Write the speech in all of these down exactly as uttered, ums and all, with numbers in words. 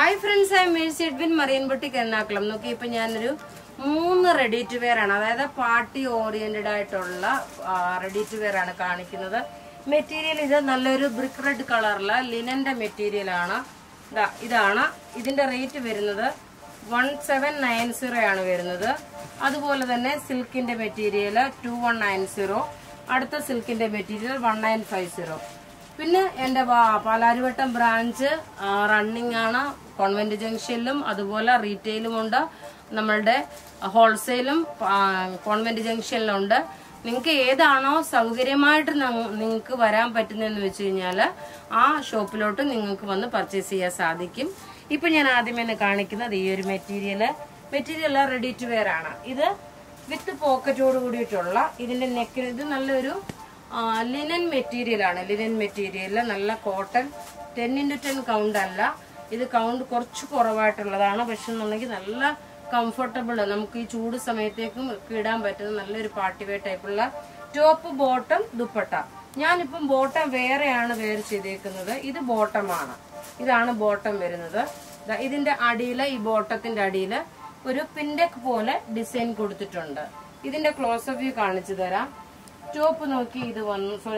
Hi friends, I am Edwin Marine Boutique Ernakulam. നോക്കി ഇപ്പോൾ ഞാനൊരു മൂന്ന് റെഡി ടു വെയർ ആണ്, അതായത് പാർട്ടി ഓറിയന്റഡ് ആയിട്ടുള്ള റെഡി ടു വെയർ ആണ് കാണിക്കുന്നത്. മെറ്റീരിയൽ ഇത് നല്ലൊരു ബ്രിക്ക് റെഡ് കളറിലെ ലിനന്റെ മെറ്റീരിയൽ ആണ്. ഇതാണ് ഇതിന്റെ റേറ്റ് വരുന്നത് വൺ സെവൻ നയൻ സീറോ ആണ് വരുന്നത്. അതുപോലെ തന്നെ സിൽക്കിന്റെ material two one nine zero, അടുത്ത സിൽക്കിന്റെ material one nine five zero. പിന്നെ എന്റെ പാലാരിവട്ടം ബ്രാഞ്ച് റണ്ണിംഗ് ആണ്. കോൺവെന്റ് ജംഗ്ഷനിലും അതുപോലെ റീറ്റെയിലും ഉണ്ട്, നമ്മളുടെ ഹോൾസെയിലും കോൺവെന്റ് ജംഗ്ഷനിലുണ്ട്. നിങ്ങൾക്ക് ഏതാണോ സൗകര്യമായിട്ട് നിങ്ങൾക്ക് വരാൻ പറ്റുന്നതെന്ന് വെച്ച് കഴിഞ്ഞാൽ ആ ഷോപ്പിലോട്ട് നിങ്ങൾക്ക് വന്ന് പർച്ചേസ് ചെയ്യാൻ സാധിക്കും. ഇപ്പൊ ഞാൻ ആദ്യമേ കാണിക്കുന്നത് ഈ ഒരു material material ready to wear ആണ്. ഇത് വിത്ത് പോക്കറ്റോട് കൂടിയിട്ടുള്ള ഇതിന്റെ നെക്കിന് ഇത് നല്ലൊരു ലിനൻ മെറ്റീരിയൽ ആണ്. ലിനൻ മെറ്റീരിയൽ നല്ല cotton, ten into ten count അല്ല, ഇത് കൗണ്ട് കുറച്ച് കുറവായിട്ടുള്ളതാണ്. പക്ഷെ എന്നുണ്ടെങ്കിൽ നല്ല കംഫർട്ടബിൾ, നമുക്ക് ഈ ചൂട് സമയത്തേക്കും ഇടാൻ പറ്റുന്ന നല്ലൊരു പാർട്ടി വെയർ ടൈപ്പുള്ള ടോപ്പ് ബോട്ടം ദുപ്പട്ട. ഞാനിപ്പം ബോട്ടം വേറെയാണ് വെയർ ചെയ്തേക്കുന്നത്. ഇത് ബോട്ടമാണ്, ഇതാണ് ബോട്ടം വരുന്നത്. ഇതിന്റെ അടിയില്, ഈ ബോട്ടത്തിന്റെ അടിയില് ഒരു പിൻഡെക്ക് പോലെ ഡിസൈൻ കൊടുത്തിട്ടുണ്ട്. ഇതിന്റെ ക്ലോസ് വ്യൂ കാണിച്ചു തരാം. ടോപ്പ് നോക്കി ഇത് വന്നു, sorry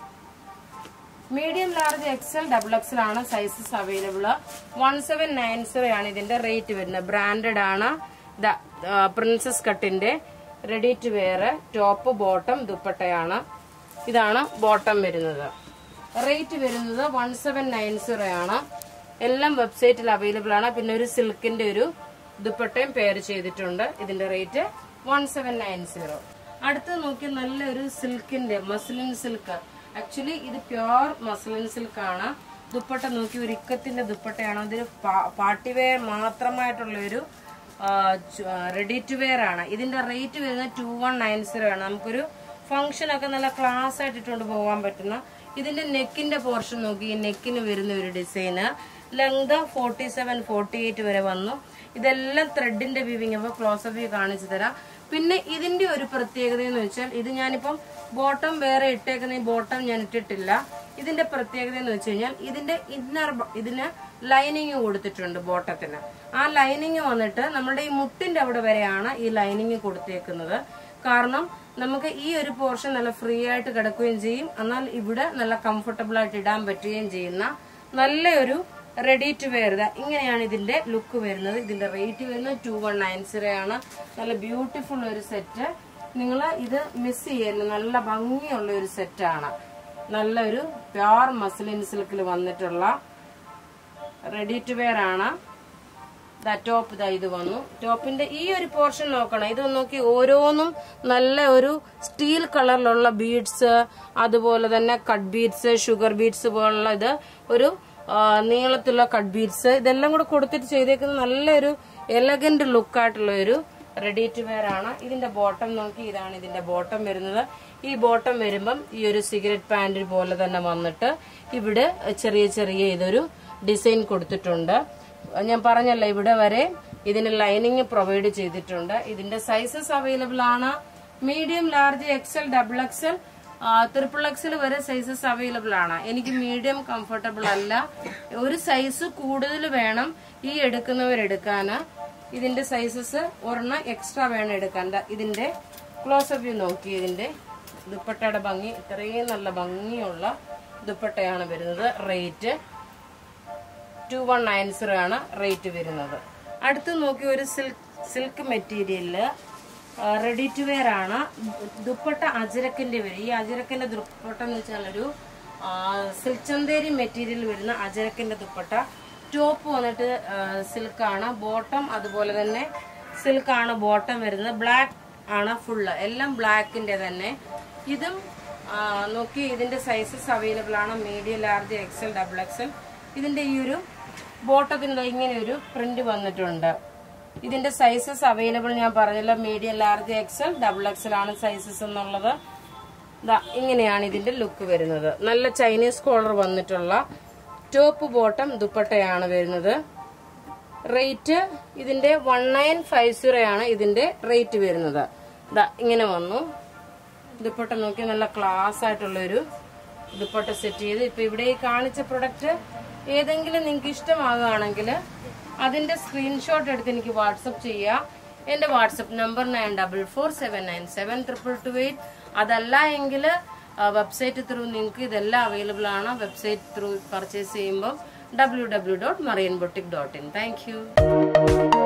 medium large XL double XL ആണ് sizes available. One seven nine zero ആണ് ഇതിന്റെ റേറ്റ് വരുന്നത്. ബ്രാൻഡഡ് ആണ്. പ്രിൻസസ് കട്ടിന്റെ ready to wear top bottom ദുപ്പട്ടയാണ്. ഇതാണ് ബോട്ടം വരുന്നത്. റേറ്റ് വരുന്നത് വൺ സെവൻ നയൻ സീറോ ആണ്. എല്ലാം വെബ്സൈറ്റിൽ അവൈലബിൾ ആണ്. പിന്നെ ഒരു സിൽക്കിന്റെ ഒരു ദുപ്പട്ടയും പെയർ ചെയ്തിട്ടുണ്ട്. ഇതിന്റെ rate one seven nine zero. അടുത്ത് നോക്കി നല്ലൊരു സിൽക്കിന്റെ മസ്ലിൻ സിൽക്ക്. ആക്ച്വലി ഇത് പ്യോർ മസ്ലിൻ സിൽക്ക് ആണ്. ദുപ്പട്ട നോക്കി ഒരു ഇക്കത്തിന്റെ ദുപ്പട്ടയാണ്. ഇതൊരു പാർട്ടി വെയർ മാത്രമായിട്ടുള്ള ഒരു റെഡി ടു വെയർ ആണ്. ഇതിന്റെ റേറ്റ് വരുന്നത് ടു വൺ നയൻ സീറോ ആണ്. നമുക്കൊരു ഫംഗ്ഷൻ ഒക്കെ നല്ല ക്ലാസ് ആയിട്ട് ഇട്ടുകൊണ്ട് പോകാൻ പറ്റുന്ന. ഇതിന്റെ നെക്കിന്റെ പോർഷൻ നോക്കി, ഈ നെക്കിന് വരുന്ന ഒരു ഡിസൈന് length forty seven forty eight വരെ വന്നു. ഇതെല്ലാം ത്രെഡിന്റെ വീവിങ്. അപ്പൊ ക്ലോസ് വ്യൂ കാണിച്ചു തരാം. പിന്നെ ഇതിന്റെ ഒരു പ്രത്യേകത എന്ന് വെച്ചാൽ, ഇത് ഞാനിപ്പം ബോട്ടം വേറെ ഇട്ടേക്കുന്ന ഈ ബോട്ടം ഞാൻ ഇട്ടിട്ടില്ല. ഇതിന്റെ പ്രത്യേകത എന്ന് വെച്ച് കഴിഞ്ഞാൽ ഇതിന്റെ ഇന്നർ ഇതിന് ലൈനിങ് കൊടുത്തിട്ടുണ്ട് ബോട്ടത്തിന്. ആ ലൈനിങ് വന്നിട്ട് നമ്മുടെ ഈ മുട്ടിന്റെ അവിടെ വരെയാണ് ഈ ലൈനിങ് കൊടുത്തേക്കുന്നത്. കാരണം നമുക്ക് ഈ ഒരു പോർഷൻ നല്ല ഫ്രീ ആയിട്ട് കിടക്കുകയും ചെയ്യും, എന്നാൽ ഇവിടെ നല്ല കംഫർട്ടബിൾ ആയിട്ട് ഇടാൻ പറ്റുകയും ചെയ്യുന്ന നല്ലൊരു റെഡി ടു വെയർ. ഇങ്ങനെയാണ് ഇതിന്റെ ലുക്ക് വരുന്നത്. ഇതിന്റെ റേറ്റ് വരുന്നത് ടു വൺ നയൻ സീറോ ആണ്. നല്ല ബ്യൂട്ടിഫുൾ ഒരു സെറ്റ്. നിങ്ങൾ ഇത് മിസ് ചെയ്യരുത്. നല്ല ഭംഗിയുള്ള ഒരു സെറ്റാണ്. നല്ലൊരു പ്യോർ മസ്ലിൻ സിൽക്കിൽ വന്നിട്ടുള്ള റെഡി ടു വെയർ ആണ്. ടോപ്പ് ഇതാ ഇത് വന്നു. ടോപ്പിന്റെ ഈ ഒരു പോർഷൻ നോക്കണം. ഇത് നോക്കി ഓരോന്നും നല്ല ഒരു സ്റ്റീൽ കളറിലുള്ള ബീഡ്സ്, അതുപോലെ തന്നെ കട്ട് ബീഡ്സ്, ഷുഗർ ബീഡ്സ് പോലുള്ള ഇത് ഒരു നീളത്തിലുള്ള കട്ട് ബീഡ്സ്, ഇതെല്ലാം കൂടെ കൊടുത്തിട്ട് ചെയ്തേക്കുന്ന നല്ലൊരു എലഗന്റ് ലുക്കായിട്ടുള്ള ഒരു റെഡി ടു വെയർ ആണ്. ഇതിന്റെ ബോട്ടം നോക്കി, ഇതാണ് ഇതിന്റെ ബോട്ടം വരുന്നത്. ഈ ബോട്ടം വരുമ്പം ഈ ഒരു സിഗരറ്റ് പാന്റ് പോലെ തന്നെ വന്നിട്ട് ഇവിടെ ചെറിയ ചെറിയ ഇതൊരു ഡിസൈൻ കൊടുത്തിട്ടുണ്ട്. ഞാൻ പറഞ്ഞല്ലോ, ഇവിടെ വരെ ഇതിന് ലൈനിങ് പ്രൊവൈഡ് ചെയ്തിട്ടുണ്ട്. ഇതിന്റെ സൈസസ് അവൈലബിൾ ആണ്. Medium large XL double XL triple XL വരെ സൈസസ് അവൈലബിൾ ആണ്. എനിക്ക് മീഡിയം കംഫർട്ടബിൾ അല്ല, ഒരു സൈസ് കൂടുതൽ വേണം ഈ എടുക്കുന്നവരെടുക്കാന്. ഇതിന്റെ സൈസസ് ഒരെണ്ണം എക്സ്ട്രാ വേണം എടുക്കാൻ. ഇതിന്റെ ക്ലോസ് വ്യൂ നോക്കി, ഇതിന്റെ ദുപ്പട്ടയുടെ ഭംഗി, ഇത്രയും നല്ല ഭംഗിയുള്ള ദുപ്പട്ടയാണ് വരുന്നത്. Rate two one nine zero ആണ് റേറ്റ് വരുന്നത്. അടുത്ത് നോക്കി ഒരു സിൽക്ക് സിൽക്ക് മെറ്റീരിയലില് റെഡി ടു വെയർ ആണ്. ദുപ്പട്ട അജരക്കിന്റെ വരും. ഈ അജരക്കിന്റെ ദുപ്പട്ട എന്ന് വെച്ചാൽ ഒരു സിൽക്ക് ചന്തേരി മെറ്റീരിയൽ വരുന്ന അജരക്കിന്റെ ദുപ്പട്ട. ടോപ്പ് വന്നിട്ട് സിൽക്കാണ്, ബോട്ടം അതുപോലെ തന്നെ സിൽക്കാണ് ബോട്ടം വരുന്നത്. ബ്ലാക്ക് ആണ് ഫുള്ള്, എല്ലാം ബ്ലാക്കിന്റെ തന്നെ. ഇതും നോക്കി ഇതിന്റെ സൈസസ് അവൈലബിൾ ആണ്. Medium large XL double XL. ഇതിന്റെ ഈ ഒരു ബോട്ടത്തിന് ഇങ്ങനെ ഒരു പ്രിന്റ് വന്നിട്ടുണ്ട്. ഇതിന്റെ സൈസസ് അവൈലബിൾ ഞാൻ പറഞ്ഞല്ലോ, medium large XL double XL ആണ് സൈസസ് എന്നുള്ളത്. ഇങ്ങനെയാണ് ഇതിന്റെ ലുക്ക് വരുന്നത്. നല്ല ചൈനീസ് കോളർ വന്നിട്ടുള്ള ടോപ്പ് ബോട്ടം ദുപ്പട്ടയാണ് വരുന്നത്. റേറ്റ് ഇതിന്റെ വൺ നയൻ ഫൈവ് സീറോ ആണ് ഇതിന്റെ റേറ്റ് വരുന്നത്. ഇങ്ങനെ വന്നു. ദുപ്പട്ട നോക്കി നല്ല ക്ലാസ് ആയിട്ടുള്ള ഒരു ദുപ്പട്ട സെറ്റ് ചെയ്ത്. ഇപ്പൊ ഇവിടെ കാണിച്ച പ്രൊഡക്റ്റ് ഏതെങ്കിലും നിങ്ങൾക്ക് ഇഷ്ടമാകുകയാണെങ്കിൽ അതിന്റെ സ്ക്രീൻഷോട്ട് എടുത്ത് എനിക്ക് വാട്സപ്പ് ചെയ്യാം. എന്റെ WhatsApp number nine double four seven nine seven triple two eight. അതല്ല എങ്കിൽ വെബ്സൈറ്റ് ത്രൂ നിങ്ങൾക്ക് ഇതെല്ലാം അവൈലബിൾ ആണ്. വെബ്സൈറ്റ് ത്രൂ പർച്ചേസ് ചെയ്യുമ്പോൾ W W dot Marian boutique dot in. Thank U.